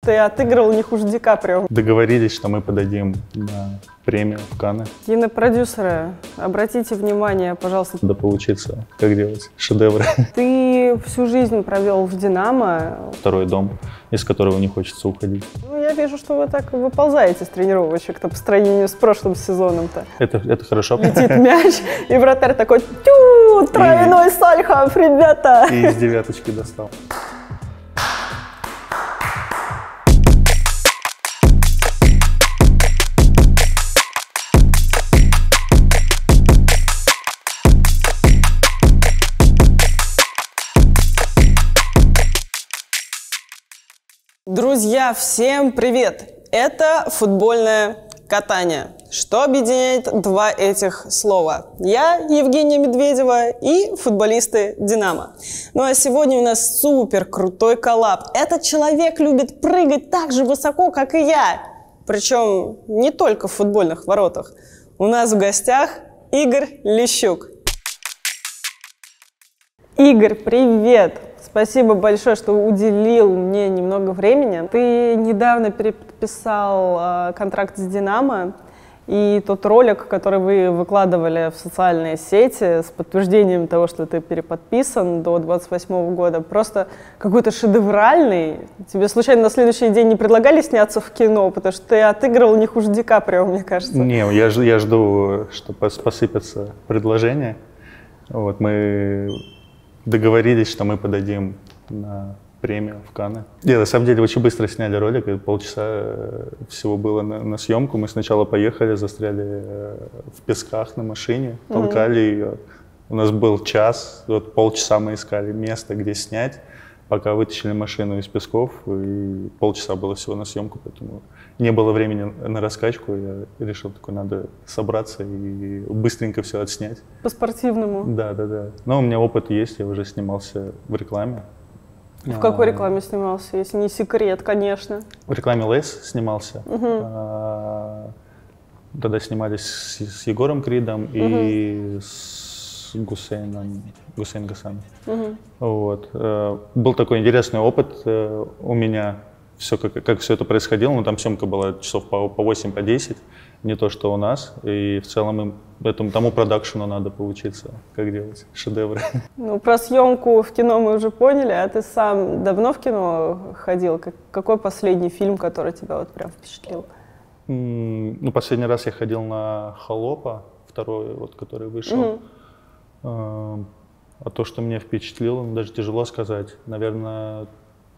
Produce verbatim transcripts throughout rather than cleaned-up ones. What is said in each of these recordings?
ты отыгрывал не хуже Ди Каприо. Договорились, что мы подадим на премию в Канны. Кинопродюсеры, обратите внимание, пожалуйста. Да получится, как делать шедевры. Ты всю жизнь провел в «Динамо». Второй дом, из которого не хочется уходить. Ну, я вижу, что вы так выползаете с тренировочек-то по сравнению с прошлым сезоном-то. Это, это хорошо. Летит мяч, и вратарь такой: тю, тройной Сальхов, ребята! И из девяточки достал. Друзья, всем привет! Это футбольное катание. Что объединяет два этих слова? Я, Евгения Медведева, и футболисты «Динамо». Ну а сегодня у нас супер крутой коллаб. Этот человек любит прыгать так же высоко, как и я. Причем не только в футбольных воротах. У нас в гостях Игорь Лещук. Игорь, привет! Спасибо большое, что уделил мне немного времени. Ты недавно переподписал э, контракт с «Динамо», и тот ролик, который вы выкладывали в социальные сети с подтверждением того, что ты переподписан до двадцать восьмого года, просто какой-то шедевральный. Тебе случайно на следующий день не предлагали сняться в кино, потому что ты отыгрывал не хуже Ди Каприо, мне кажется. Не, я, я жду, что посыпятся предложения. Вот, мы договорились, что мы подадим на премию в Канны. И на самом деле очень быстро сняли ролик, и полчаса всего было на, на съемку. Мы сначала поехали, застряли в песках на машине, толкали mm-hmm. ее. У нас был час, вот полчаса мы искали место, где снять, пока вытащили машину из песков, и полчаса было всего на съемку, поэтому не было времени на раскачку. Я решил, такой, надо собраться и быстренько все отснять. По-спортивному. Да, да, да. Но у меня опыт есть, я уже снимался в рекламе. В какой рекламе снимался, если не секрет, конечно? В рекламе Лейс снимался. Угу. А, тогда снимались с, с Егором Кридом угу. и с Гусейном, Гусейн Гасаном. Угу. Вот. Был такой интересный опыт у меня. Все, как, как все это происходило, но там съемка была часов по, по восемь, по десять, не то, что у нас, и в целом им, этому, тому продакшену надо поучиться, как делать шедевры. Ну, про съемку в кино мы уже поняли, а ты сам давно в кино ходил? Как, какой последний фильм, который тебя вот прям впечатлил? Mm, ну, последний раз я ходил на «Холопа», второй, вот, который вышел. Mm-hmm. а, а то, что меня впечатлило, даже тяжело сказать. Наверное,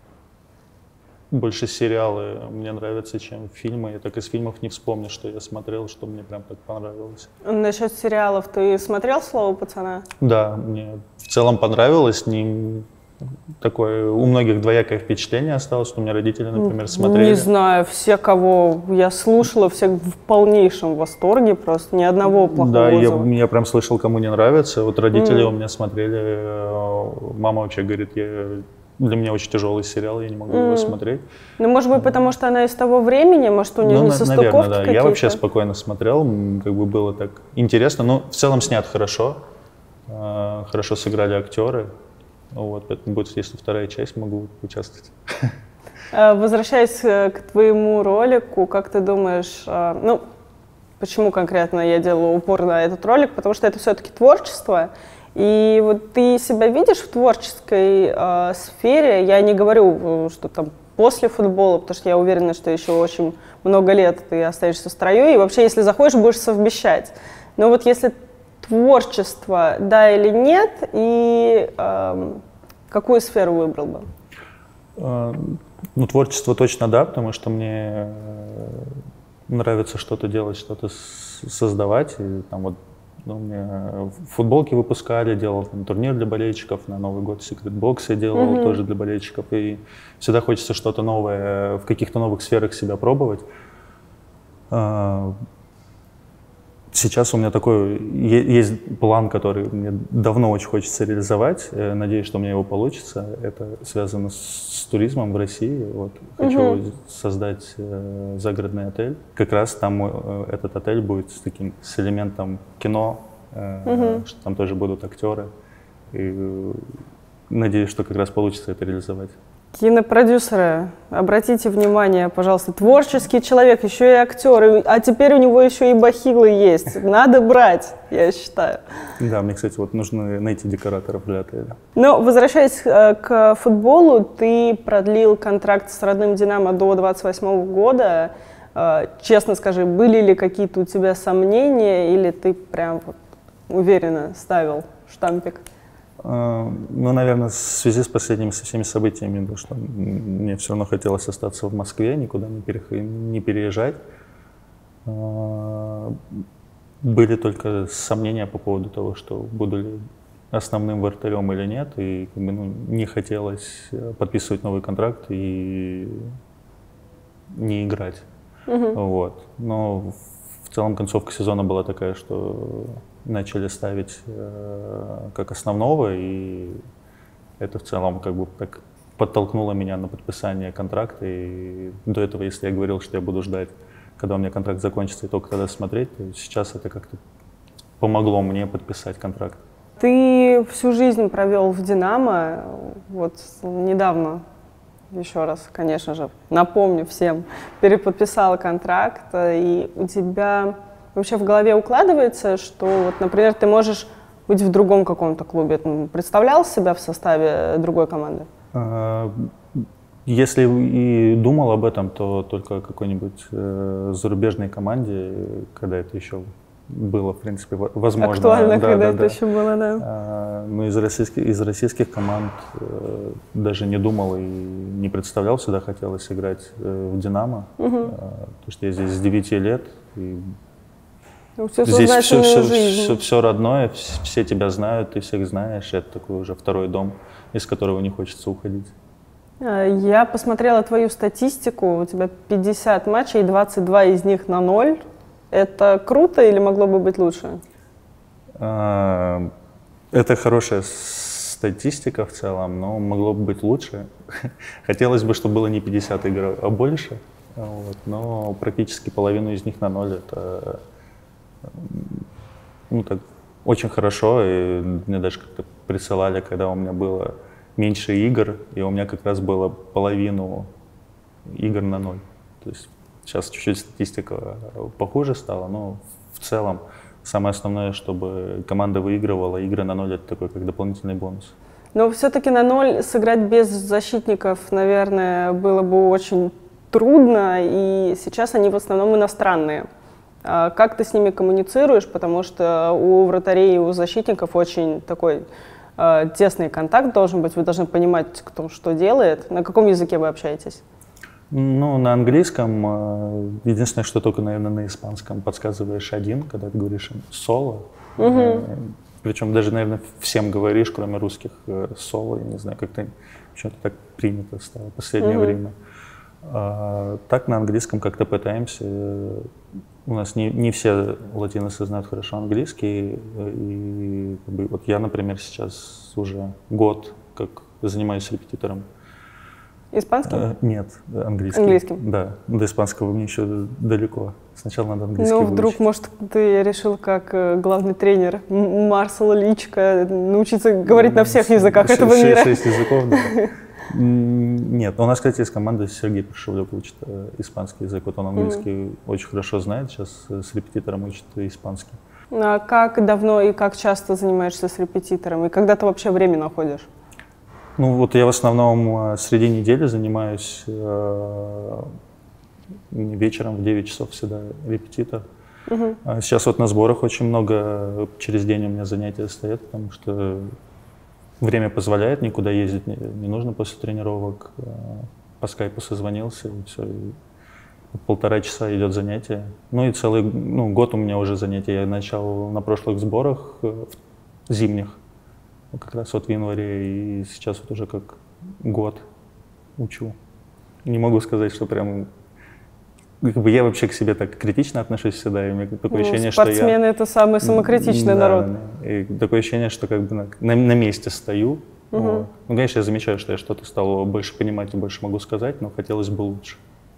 больше сериалы мне нравятся, чем фильмы. Я так из фильмов не вспомню, что я смотрел, что мне прям так понравилось. Насчет сериалов, ты смотрел «Слово пацана»? Да, мне в целом понравилось. Не... Такое у многих двоякое впечатление осталось, что у меня родители, например, смотрели. Не знаю, все, кого я слушала, все в полнейшем восторге, просто ни одного плохого да, отзыва. Да, я, я прям слышал, кому не нравится. Вот родители mm. у меня смотрели, мама вообще говорит, я... Для меня очень тяжелый сериал, я не могу mm. его смотреть. Ну, может быть, потому что она из того времени, может, у нее ну, не состыковки наверное, да. какие-то? Я вообще спокойно смотрел, как бы было так интересно. Но в целом снят хорошо, хорошо сыграли актеры. Вот, поэтому будет, если вторая часть, могу участвовать. Возвращаясь к твоему ролику, как ты думаешь, ну, почему конкретно я делаю упор на этот ролик? Потому что это все-таки творчество. И вот ты себя видишь в творческой э, сфере, я не говорю, что там после футбола, потому что я уверена, что еще очень много лет ты останешься в строю, и вообще, если захочешь, будешь совмещать. Но вот если творчество, да или нет, и э, какую сферу выбрал бы? Ну, творчество точно да, потому что мне нравится что-то делать, что-то создавать, и там вот ну, мне футболки выпускали, делал там, турнир для болельщиков, на Новый год Secret Box я делал mm-hmm. тоже для болельщиков. И всегда хочется что-то новое, в каких-то новых сферах себя пробовать. Сейчас у меня такой есть план, который мне давно очень хочется реализовать. Надеюсь, что у меня его получится. Это связано с туризмом в России. Вот. Хочу угу. создать э, загородный отель. Как раз там э, этот отель будет с таким с элементом кино, э, угу. что там тоже будут актеры. И, э, надеюсь, что как раз получится это реализовать. Кинопродюсеры, обратите внимание, пожалуйста, творческий человек, еще и актер, а теперь у него еще и бахилы есть. Надо брать, я считаю. Да, мне, кстати, вот нужно найти декораторов для отеля. Но, возвращаясь э, к футболу, ты продлил контракт с родным «Динамо» до двадцать восьмого года. Э, честно скажи, были ли какие-то у тебя сомнения, или ты прям вот уверенно ставил штампик? Ну, наверное, в связи с последними со всеми событиями, потому что мне все равно хотелось остаться в Москве, никуда не, перех... не переезжать. Были только сомнения по поводу того, что буду ли основным вратарем или нет, и как бы, ну, не хотелось подписывать новый контракт и не играть. Mm-hmm. Вот. Но в целом концовка сезона была такая, что начали ставить э, как основного, и это в целом как бы так подтолкнуло меня на подписание контракта. И до этого, если я говорил, что я буду ждать, когда у меня контракт закончится, и только тогда смотреть, то сейчас это как-то помогло мне подписать контракт. Ты всю жизнь провел в «Динамо», вот недавно, еще раз, конечно же, напомню всем, переподписала контракт, и у тебя вообще в голове укладывается, что, вот, например, ты можешь быть в другом каком-то клубе? Ты представлял себя в составе другой команды? Если и думал об этом, то только о какой-нибудь э, зарубежной команде, когда это еще было, в принципе, возможно. Актуально, да, когда да, это да. еще было, да. А, ну, из российских, из российских команд э, даже не думал и не представлял, всегда хотелось играть э, в «Динамо», угу. э, потому что я здесь с девяти лет. И все здесь все, все, все, все родное, все тебя знают, ты всех знаешь, это такой уже второй дом, из которого не хочется уходить. Я посмотрела твою статистику, у тебя пятьдесят матчей, двадцать два из них на ноль. Это круто или могло бы быть лучше? Это хорошая статистика в целом, но могло бы быть лучше. Хотелось бы, чтобы было не пятьдесят игр, а больше, вот, но практически половину из них на ноль. Это ну, так, очень хорошо, и мне даже как-то присылали, когда у меня было меньше игр, и у меня как раз было половину игр на ноль. То есть сейчас чуть-чуть статистика похуже стала, но в целом самое основное, чтобы команда выигрывала, игры на ноль — это такой как дополнительный бонус. Но все-таки на ноль сыграть без защитников, наверное, было бы очень трудно, и сейчас они в основном иностранные. А как ты с ними коммуницируешь, потому что у вратарей и у защитников очень такой э, тесный контакт должен быть, вы должны понимать, кто что делает. На каком языке вы общаетесь? Ну, на английском. Единственное, что только, наверное, на испанском подсказываешь один, когда ты говоришь им «соло». Угу. Причем даже, наверное, всем говоришь, кроме русских, «соло». Я не знаю, как-то почему-то так принято стало в последнее угу. время. А, так на английском как-то пытаемся. У нас не, не все латиносы знают хорошо английский. И как бы, вот я, например, сейчас уже год как занимаюсь репетитором. Испанским? А, нет, английским. Английским? Да, до испанского мне еще далеко. Сначала надо английский Ну, выучить. вдруг, может, ты решил, как главный тренер Марсело Личко, научиться говорить на всех языках Ш- этого ш- мира? Шесть языков, да. Нет, у нас, кстати, из команды Сергей Пришевлёв учит испанский язык. Вот он английский mm. очень хорошо знает, сейчас с репетитором учит испанский. А как давно и как часто занимаешься с репетитором? И когда ты вообще время находишь? Ну вот я в основном среди недели занимаюсь э, вечером в девять часов всегда репетитор. Uh-huh. А сейчас вот на сборах очень много, через день у меня занятия стоят, потому что время позволяет, никуда ездить не, не нужно после тренировок. По скайпу созвонился, и все, и полтора часа идет занятие. Ну и целый ну, год у меня уже занятия. Я начал на прошлых сборах зимних. Как раз вот в январе, и сейчас вот уже как год учу. Не могу сказать, что прям... Как бы я вообще к себе так критично отношусь всегда, и у меня такое ну, ощущение, что я... Спортсмены — это самый самокритичный да, народ. И такое ощущение, что как бы на, на, на месте стою. Угу. Вот. Ну, конечно, я замечаю, что я что-то стал больше понимать и больше могу сказать, но хотелось бы лучше.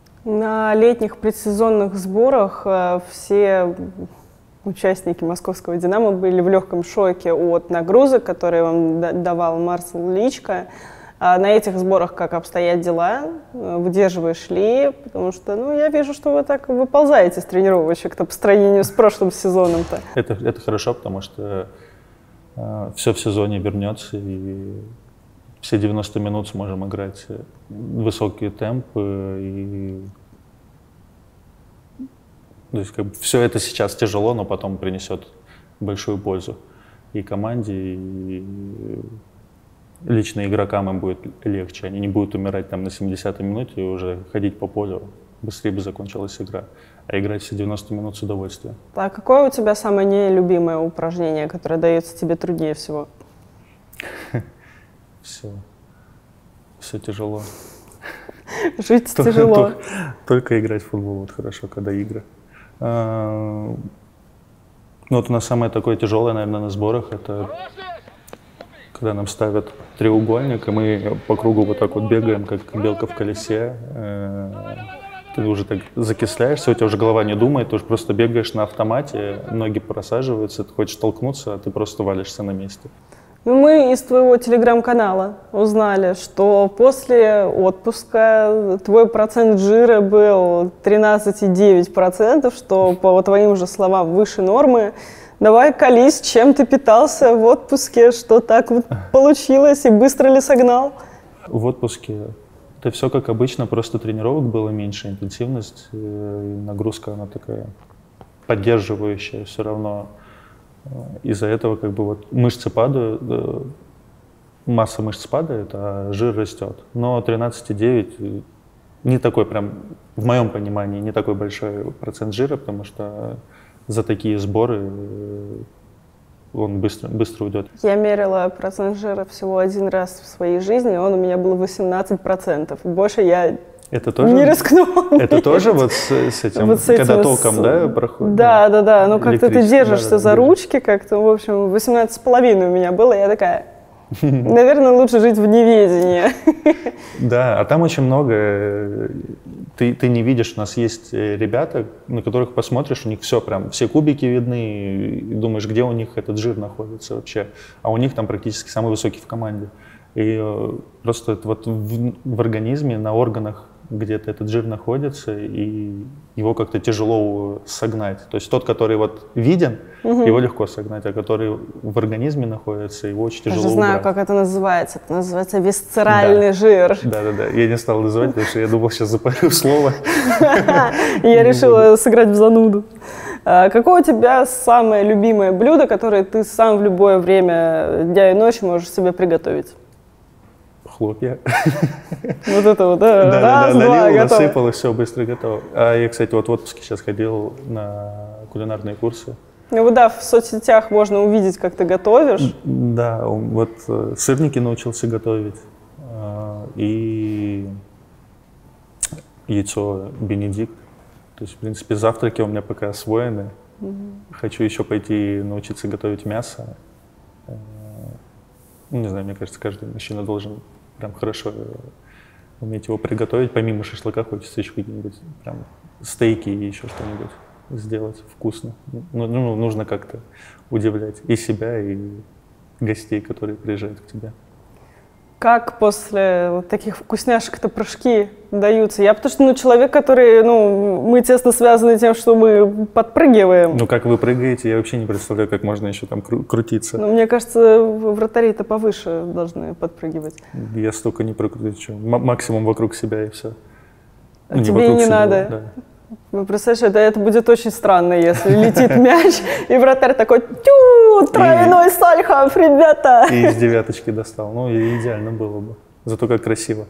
На летних предсезонных сборах э, все... участники московского «Динамо» были в легком шоке от нагрузок, которые вам давал Марсело Личко. А на этих сборах как обстоят дела? Выдерживаешь ли? Потому что, ну, я вижу, что вы так выползаете с тренировочек-то по сравнению с прошлым сезоном-то. Это, это хорошо, потому что э, все в сезоне вернется, и все девяносто минут сможем играть высокие темпы. И... То есть, как бы, все это сейчас тяжело, но потом принесет большую пользу и команде, и лично игрокам им будет легче. Они не будут умирать там на семидесятой минуте и уже ходить по полю. Быстрее бы закончилась игра. А играть все девяносто минут с удовольствием. А какое у тебя самое нелюбимое упражнение, которое дается тебе труднее всего? Все. Все тяжело. Жить тяжело. Только играть в футбол вот хорошо, когда игры. Ну вот у нас самое такое тяжелое, наверное, на сборах, это когда нам ставят треугольник, и мы по кругу вот так вот бегаем, как белка в колесе. Ты уже так закисляешься, у тебя уже голова не думает, ты уже просто бегаешь на автомате, ноги просаживаются, ты хочешь толкнуться, а ты просто валишься на месте. Ну, мы из твоего телеграм-канала узнали, что после отпуска твой процент жира был тринадцать целых девять десятых процента, что, по твоим же словам, выше нормы. Давай колись, чем ты питался в отпуске, что так вот получилось и быстро ли согнал? В отпуске это все как обычно, просто тренировок было меньше, интенсивность, и нагрузка она такая поддерживающая все равно. Из-за этого как бы вот мышцы падают, масса мышц падает, а жир растет. Но тринадцать целых девять десятых не такой прям, в моем понимании, не такой большой процент жира, потому что за такие сборы он быстро, быстро уйдет. Я мерила процент жира всего один раз в своей жизни, он у меня был восемнадцать процентов. Больше я это тоже, не рискнула. Это тоже вот с, с этим, вот с этим, когда током, с... да, проходит? Да, да, да, ну как-то ты держишься да, да, за да, ручки, как-то, в общем, восемнадцать с половиной у меня было, я такая, наверное, лучше жить в неведении. Да, а там очень много, ты, ты не видишь, у нас есть ребята, на которых посмотришь, у них все прям, все кубики видны, и думаешь, где у них этот жир находится вообще, а у них там практически самый высокий в команде. И просто вот в, в организме, на органах где-то этот жир находится, и его как-то тяжело согнать. То есть тот, который вот виден, угу. его легко согнать, а который в организме находится, его очень тяжело убрать. Я же знаю, как это называется. Это называется висцеральный да. жир. Да-да-да. Я не стал называть, потому что я думал, сейчас запарю слово. Я решила сыграть в зануду. Какое у тебя самое любимое блюдо, которое ты сам в любое время дня и ночи можешь себе приготовить? Хлопья. Вот это вот, да, да, раз, да, да, два, налил, готово. насыпал, и все, быстро готово. А я, кстати, вот в отпуске сейчас ходил на кулинарные курсы. Ну да, в соцсетях можно увидеть, как ты готовишь. Да, вот сырники научился готовить, и яйцо Бенедикт. То есть, в принципе, завтраки у меня пока освоены. Угу. Хочу еще пойти научиться готовить мясо. Не знаю, мне кажется, каждый мужчина должен прям хорошо уметь его приготовить. Помимо шашлыка хочется еще какие-нибудь прям стейки и еще что-нибудь сделать вкусно. Ну, ну, нужно как-то удивлять и себя, и гостей, которые приезжают к тебе. Как после вот таких вкусняшек-то прыжки даются? Я потому что ну, человек, который, ну, мы тесно связаны тем, что мы подпрыгиваем. Ну, как вы прыгаете, я вообще не представляю, как можно еще там кру- крутиться. Ну, мне кажется, вратари-то повыше должны подпрыгивать. Я столько не прокручу. М- максимум вокруг себя и все. А ну, тебе и не себя, надо. Да. Ну, представляешь, это, это будет очень странно, если летит мяч, и вратарь такой, тю, тройной сальхов, ребята. И из девяточки достал. Ну, и идеально было бы. Зато как красиво.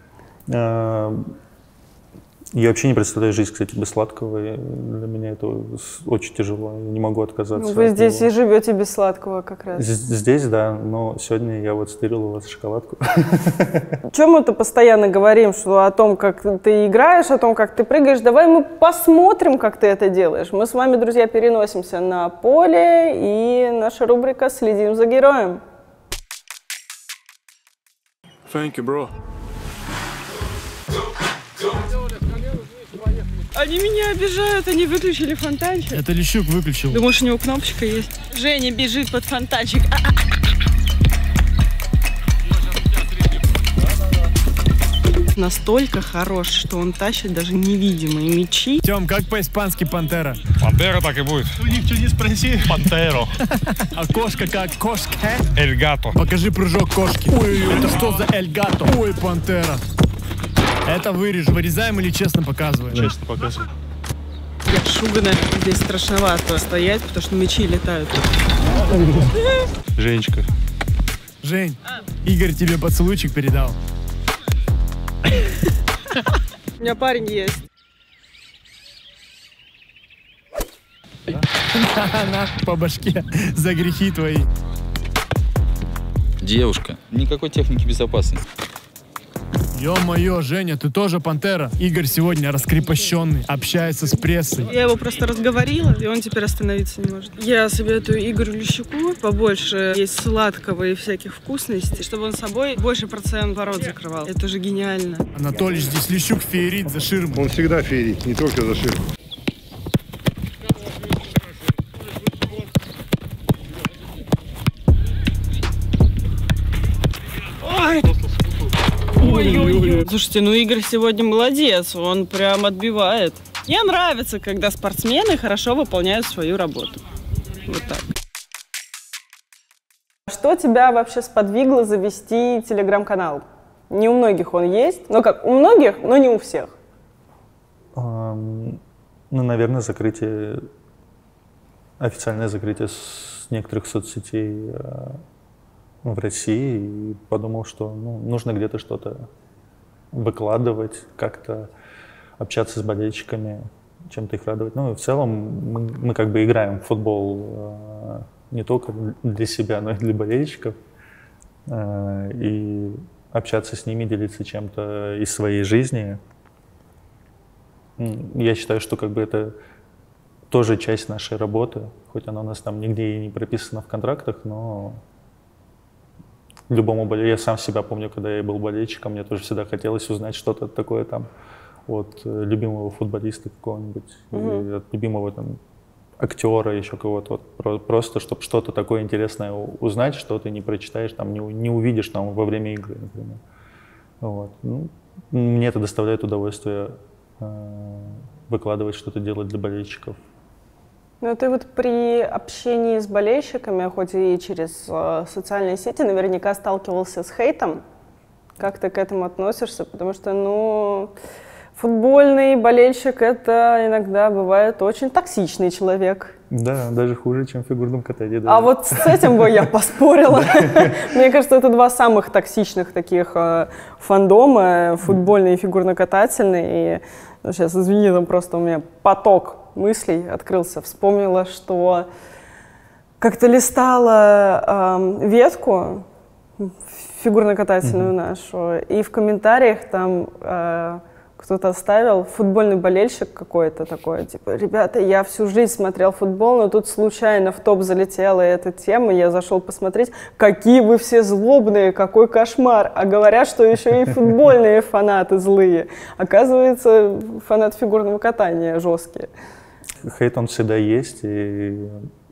Я вообще не представляю жизнь, кстати, без сладкого. Для меня это очень тяжело. Я не могу отказаться. Ну, вы здесь него. И живете без сладкого как раз. Здесь, да. Но сегодня я вот стырил у вас шоколадку. Чем мы-то постоянно говорим, что о том, как ты играешь, о том, как ты прыгаешь. Давай мы посмотрим, как ты это делаешь. Мы с вами, друзья, переносимся на поле, и наша рубрика «Следим за героем». Thank you, bro. Они меня обижают, они выключили фонтанчик. Это Лещук выключил. Думаешь, у него кнопочка есть? Женя бежит под фонтанчик. настолько хорош, что он тащит даже невидимые мячи. Тём, как по-испански пантера? Пантера так и будет. У них что не спроси. Пантеро. А кошка как? Кошка? Эль гато. Покажи прыжок кошки. Ой, это что за эль гато? Ой, пантера. Это вырежь. Вырезаем или честно показываем? Честно показываю. Я шугана. Здесь страшновато стоять, потому что мячи летают. Женечка. Жень, Игорь тебе поцелуйчик передал. У меня парень есть. На, по башке за грехи твои. Девушка, никакой техники безопасности. Ё-моё, Женя, ты тоже пантера. Игорь сегодня раскрепощенный, общается с прессой. Я его просто разговорила, и он теперь остановиться не может. Я советую Игорю Лещуку побольше есть сладкого и всяких вкусностей, чтобы он собой больше процент ворот закрывал. Это же гениально. Анатолий здесь Лещук феерит за ширмой. Он всегда феерит, не только за ширму. Ой-ой-ой. Слушайте, ну Игорь сегодня молодец, он прям отбивает. Мне нравится, когда спортсмены хорошо выполняют свою работу. Вот так. Что тебя вообще сподвигло завести телеграм-канал? Не у многих он есть, ну как, у многих, но не у всех. Um, ну, наверное, закрытие, официальное закрытие с некоторых соцсетей в России, и подумал, что ну, нужно где-то что-то выкладывать, как-то общаться с болельщиками, чем-то их радовать. Ну и в целом мы, мы как бы играем в футбол э, не только для себя, но и для болельщиков. Э, и общаться с ними, делиться чем-то из своей жизни. Я считаю, что как бы это тоже часть нашей работы, хоть она у нас там нигде и не прописана в контрактах, но любому болельщику, я сам себя помню, когда я был болельщиком, мне тоже всегда хотелось узнать что-то такое там от любимого футболиста какого-нибудь, mm-hmm. от любимого там актера, еще кого-то, вот, просто чтобы что-то такое интересное узнать, что ты не прочитаешь, там, не, не увидишь там во время игры, например. Вот. Ну, мне это доставляет удовольствие э, выкладывать что-то, делать для болельщиков. Ну, ты вот при общении с болельщиками, хоть и через э, социальные сети, наверняка сталкивался с хейтом. Как ты к этому относишься? Потому что, ну, футбольный болельщик — это иногда бывает очень токсичный человек. Да, даже хуже, чем в фигурном катании. А вот с этим бы я поспорила. Мне кажется, это два самых токсичных таких фандома, футбольный и фигурно-катательный. И сейчас, извини, там просто у меня поток мыслей открылся. Вспомнила, что как-то листала э, ветку фигурно-катательную mm-hmm. нашу, и в комментариях там э, кто-то оставил, футбольный болельщик какой-то такой, типа, ребята, я всю жизнь смотрел футбол, но тут случайно в топ залетела эта тема, я зашел посмотреть, какие вы все злобные, какой кошмар, а говорят, что еще и футбольные фанаты злые. Оказывается, фанаты фигурного катания жесткие. Хейт, он всегда есть, и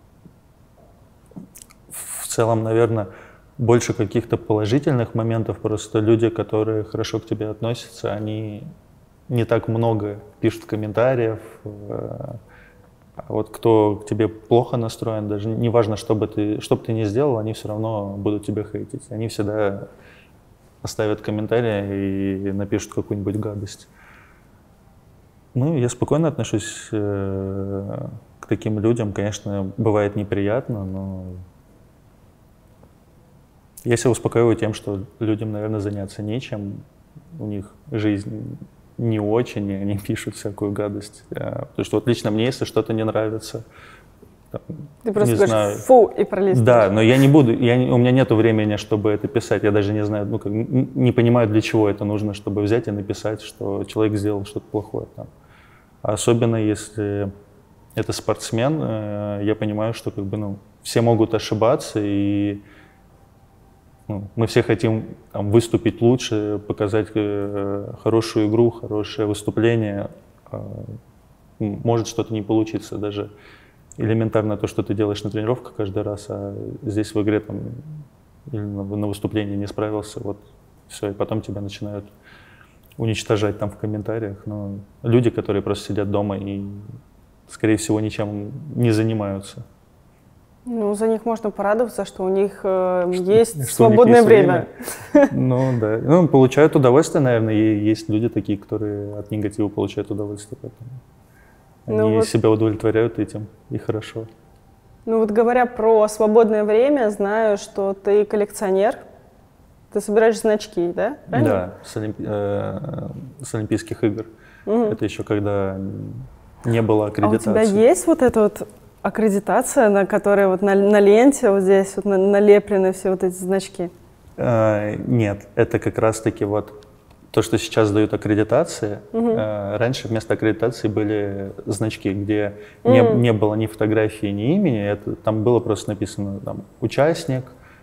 в целом, наверное, больше каких-то положительных моментов, просто люди, которые хорошо к тебе относятся, они не так много пишут комментариев, а вот кто к тебе плохо настроен, даже неважно, что бы ты, что бы ты ни сделал, они все равно будут тебя хейтить, они всегда оставят комментарии и напишут какую-нибудь гадость. Ну, я спокойно отношусь э, к таким людям. Конечно, бывает неприятно, но я себя успокаиваю тем, что людям, наверное, заняться нечем. У них жизнь не очень, и они пишут всякую гадость. Потому что вот лично мне, если что-то не нравится, там, ты просто не говоришь знаю, фу и пролистываешь. Да, но я не буду, я не, у меня нет времени, чтобы это писать. Я даже не знаю, ну, как, не понимаю, для чего это нужно, чтобы взять и написать, что человек сделал что-то плохое там. Особенно если это спортсмен, я понимаю, что как бы, ну, все могут ошибаться, и ну, мы все хотим там, выступить лучше, показать э, хорошую игру, хорошее выступление. Э, может что-то не получиться, даже элементарно то, что ты делаешь на тренировках каждый раз, а здесь в игре там, или на, на выступлении не справился, вот все, и потом тебя начинают уничтожать там в комментариях, но люди, которые просто сидят дома и, скорее всего, ничем не занимаются. Ну, за них можно порадоваться, что у них э, есть что свободное есть время. время. Ну, да. Ну, получают удовольствие, наверное, и есть люди такие, которые от негатива получают удовольствие. Поэтому ну они вот. себя удовлетворяют этим, и хорошо. Ну, вот говоря про свободное время, знаю, что ты коллекционер. Ты собираешь значки, да? Правильно? Да, с, олимпи... э, с Олимпийских игр. Угу. Это еще когда не было аккредитации. А у тебя есть вот эта вот аккредитация, на которой вот на, на ленте вот здесь вот на, налеплены все вот эти значки? Э, нет, это как раз-таки вот то, что сейчас дают аккредитации. Угу. Э, раньше вместо аккредитации были значки, где угу. не, не было ни фотографии, ни имени. Это, там было просто написано там, участник.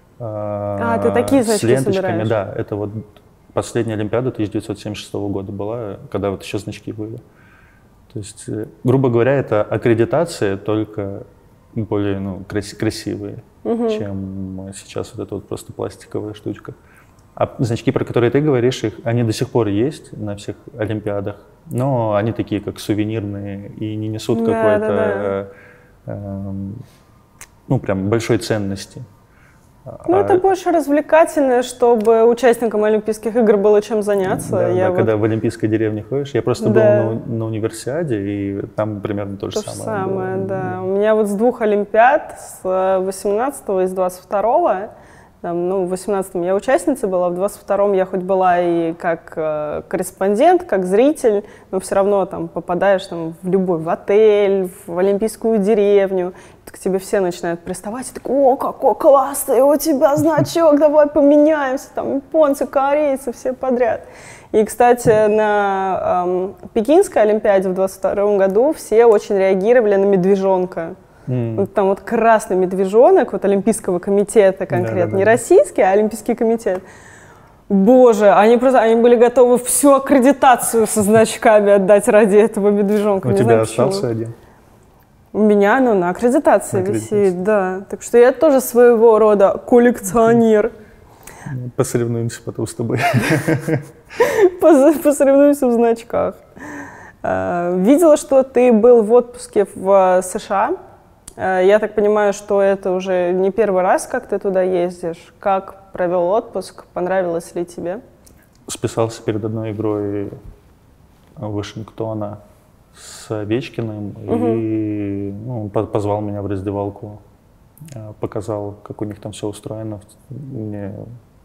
А, ты такие значки с ленточками, собираешь? Да. Это вот последняя Олимпиада тысяча девятьсот семьдесят шестого года была, когда вот еще значки были. То есть, грубо говоря, это аккредитация, только более ну, краси- красивые, угу. чем сейчас вот эта вот просто пластиковая штучка. А значки, про которые ты говоришь, их, они до сих пор есть на всех Олимпиадах, но они такие как сувенирные и не несут да, какой-то, да, да. Э, э, ну прям большой ценности. Ну, это больше развлекательное, чтобы участникам Олимпийских игр было чем заняться. Да, я да вот... когда в Олимпийской деревне ходишь. Я просто да. был на, на универсиаде, и там примерно то же то самое. То же самое, было. да. У меня вот с двух Олимпиад, с восемнадцатого и с двадцать второго, там, ну, в восемнадцатом я участницей была, в двадцать втором я хоть была и как э, корреспондент, как зритель, но все равно там попадаешь там, в любой, в отель, в Олимпийскую деревню, к тебе все начинают приставать, и так, о, какой классный у тебя значок, давай поменяемся, там, японцы, корейцы, все подряд. И, кстати, на эм, Пекинской Олимпиаде в двадцать втором году все очень реагировали на медвежонка. Mm. Вот там вот красный медвежонок вот Олимпийского комитета конкретно, да, да, да. Не российский, а Олимпийский комитет. Боже, они просто они были готовы всю аккредитацию со значками отдать ради этого медвежонка. У Не тебя знаю, остался почему. один? У меня, ну, на аккредитации, на аккредитации висит, да. Так что я тоже своего рода коллекционер. Посоревнуемся потом с тобой. Посоревнуемся в значках. Видела, что ты был в отпуске в США. Я так понимаю, что это уже не первый раз, как ты туда ездишь. Как провел отпуск? Понравилось ли тебе? Списался перед одной игрой Вашингтона с Овечкиным, угу. и ну, он позвал меня в раздевалку, показал, как у них там все устроено. Мне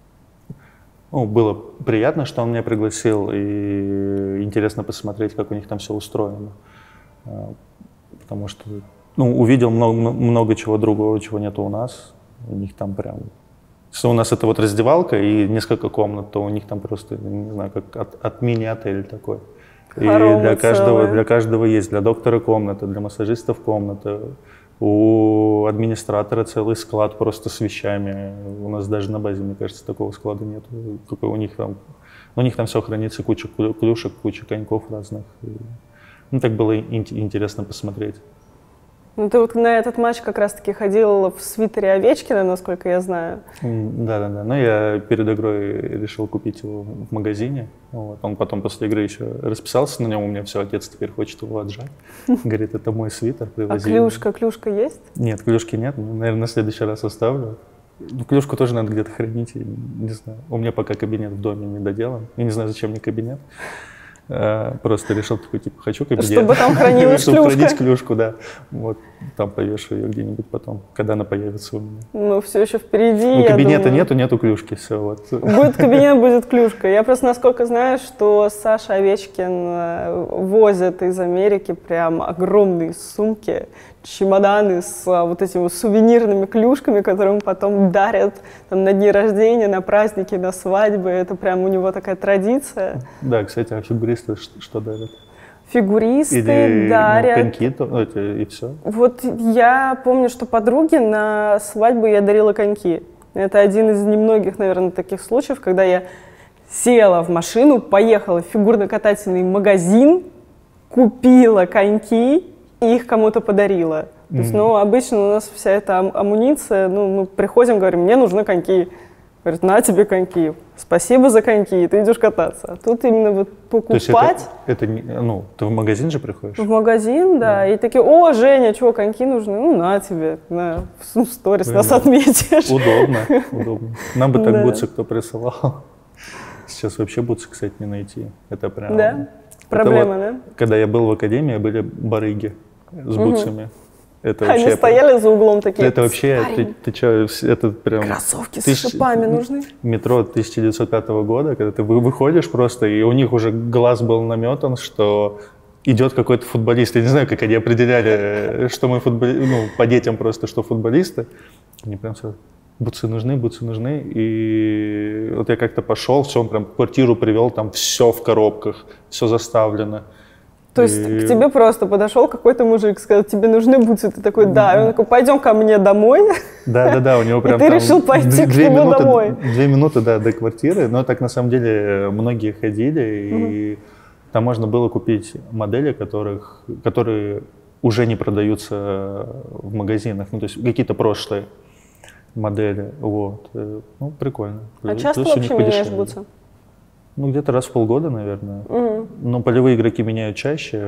ну, было приятно, что он меня пригласил, и интересно посмотреть, как у них там все устроено. Потому что ну, увидел много, много чего другого, чего нету у нас. У них там прям... Если у нас это вот раздевалка и несколько комнат, то у них там просто, не знаю, как от, от мини-отель такой. Хоромы и для каждого, целые. для каждого есть, для доктора комната, для массажистов комната. У администратора целый склад просто с вещами. У нас даже на базе, мне кажется, такого склада нет. Только у них там, у них там все хранится, куча клюшек, куча коньков разных. Ну, так было интересно посмотреть. Ну, ты вот на этот матч как раз-таки ходил в свитере Овечкина, насколько я знаю. Да-да-да, но я перед игрой решил купить его в магазине. Вот. Он потом после игры еще расписался на нем, у меня все, отец теперь хочет его отжать. Говорит, это мой свитер, привози. А клюшка, клюшка есть? Нет, клюшки нет, ну, наверное, на следующий раз оставлю. Ну, клюшку тоже надо где-то хранить, я не знаю. У меня пока кабинет в доме не доделан, я не знаю, зачем мне кабинет. Просто решил такой, типа, хочу кабинет. Чтобы там хранилась клюшка. Чтобы хранить клюшку, да. Вот, там повешу ее где-нибудь потом, когда она появится у меня. Ну, все еще впереди, ну, я кабинета думаю. нету, нету клюшки, все. Вот. Будет кабинет, будет клюшка. Я просто насколько знаю, что Саша Овечкин возит из Америки прям огромные сумки, чемоданы с вот этими сувенирными клюшками, которые ему потом дарят там, на дни рождения, на праздники, на свадьбы. Это прям у него такая традиция. Да, кстати, а фигуристы что дарят? Фигуристы Или, дарят. Ну, коньки, то, это, и все. Вот я помню, что подруге на свадьбу я дарила коньки. Это один из немногих, наверное, таких случаев, когда я села в машину, поехала в фигурно-катательный магазин, купила коньки и их кому-то подарила. То есть, mm-hmm. ну, обычно у нас вся эта ам- амуниция, ну, мы приходим, говорим, мне нужны коньки. Говорит, на тебе коньки, спасибо за коньки, и ты идешь кататься. А тут именно вот покупать... То есть это, это не, ну, ты в магазин же приходишь? В магазин, да, да. И такие, о, Женя, чего, коньки нужны? Ну, на тебе, на сторис нас отметишь. Удобно, удобно. Нам бы так бутсы кто присылал. Сейчас вообще бутсы, кстати, не найти. Это прям... Да? Проблема, вот, да? Когда я был в академии, были барыги с бутсами. Угу. Это Они вообще, стояли за углом такие. Это вообще, ты, ты что, это прям... Кроссовки тысяч... с шипами нужны. Метро тысяча девятьсот пятого года, когда ты выходишь просто, и у них уже глаз был наметан, что идет какой-то футболист. Я не знаю, как они определяли, что мы футболисты, ну, по детям просто, что футболисты. Они прям все, бутсы нужны, бутсы нужны. И вот я как-то пошел, все, он прям квартиру привел, там все в коробках, все заставлено. То есть и... к тебе просто подошел какой-то мужик, сказал, тебе нужны бутсы, ты такой, да, и он такой, пойдем ко мне домой. Да-да-да, у него прям и ты решил пойти к нему минуты, домой. Две минуты, да, до квартиры, но так на самом деле многие ходили, и угу. там можно было купить модели, которых, которые уже не продаются в магазинах, ну то есть какие-то прошлые модели, вот, ну прикольно. А часто вообще меняешь бутсы? Ну, где-то раз в полгода, наверное. Угу. Но полевые игроки меняют чаще.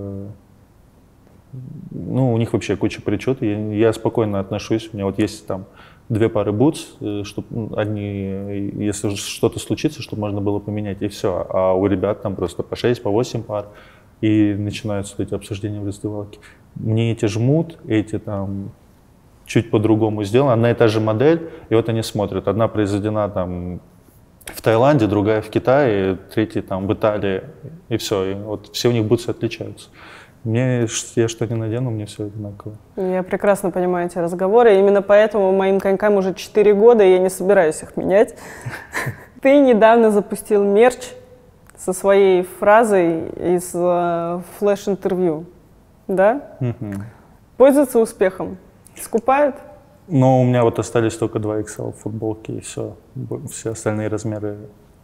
Ну, у них вообще куча причет. Я, я спокойно отношусь. У меня вот есть там две пары бутс, чтобы одни, если что-то случится, чтобы можно было поменять, и все. А у ребят там просто по шесть, по восемь пар. И начинаются эти обсуждения в раздевалке. Мне эти жмут, эти там чуть по-другому сделаны. Одна и та же модель, и вот они смотрят. Одна произведена там в Таиланде, другая в Китае, третья там в Италии, и все. И вот все у них бутсы отличаются. Мне, я что не надену, мне все одинаково. Я прекрасно понимаю эти разговоры, именно поэтому моим конькам уже четыре года, и я не собираюсь их менять. Ты недавно запустил мерч со своей фразой из флеш-интервью, да? Пользуется успехом? Скупают? Но у меня вот остались только два икс эл футболки, и все. Все остальные размеры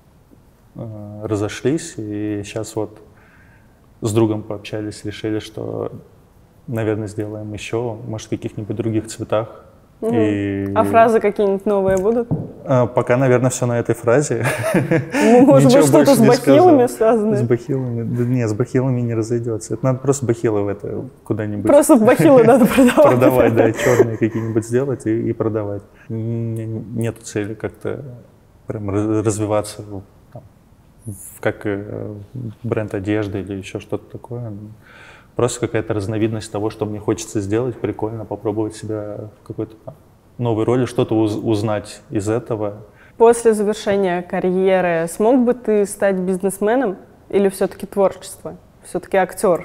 э, разошлись, и сейчас вот с другом пообщались, решили, что, наверное, сделаем еще, может, в каких-нибудь других цветах. Угу. И... А фразы какие-нибудь новые будут? А, пока, наверное, все на этой фразе. Ну, может быть, что-то с бахилами связано? С бахилами? Да нет, с бахилами не разойдется. Это надо просто бахилы в это куда-нибудь. Просто бахилы надо продавать. Продавать, да, черные какие-нибудь сделать и, и продавать. Нет цели как-то прям развиваться там, как бренд одежды или еще что-то такое. Просто какая-то разновидность того, что мне хочется сделать, прикольно попробовать себя в какой-то новой роли, что-то уз узнать из этого. После завершения карьеры смог бы ты стать бизнесменом или все-таки творчество, все-таки актер?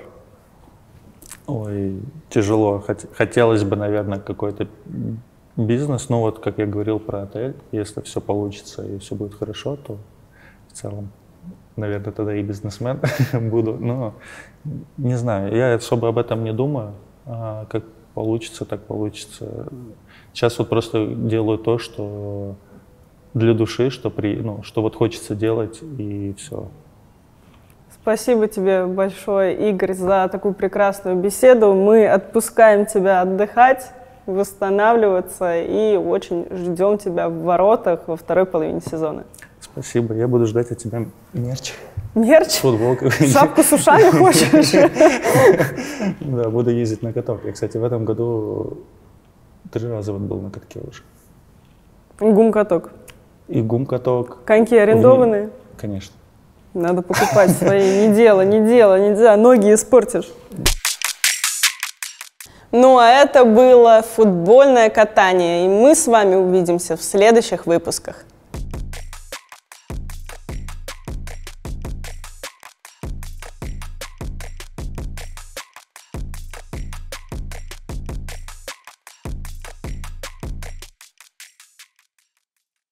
Ой, тяжело. Хот хотелось бы, наверное, какой-то бизнес. Ну вот, как я говорил про отель, если все получится и все будет хорошо, то в целом, наверное, тогда и бизнесмен буду. Но не знаю, я особо об этом не думаю. А как получится, так получится. Сейчас вот просто делаю то, что для души, что, при, ну, что вот хочется делать, и все. Спасибо тебе большое, Игорь, за такую прекрасную беседу. Мы отпускаем тебя отдыхать, восстанавливаться и очень ждем тебя в воротах во второй половине сезона. Спасибо, я буду ждать от тебя мерч. Мерч? Футболку. Шапку с ушами хочешь? Да, буду ездить на каток. Я, кстати, в этом году три раза вот был на катке уже. Гум-каток? И гум-каток. Коньки арендованные? Конечно. Надо покупать свои. Не дело, не дело, нельзя, ноги испортишь. Ну а это было футбольное катание, и мы с вами увидимся в следующих выпусках.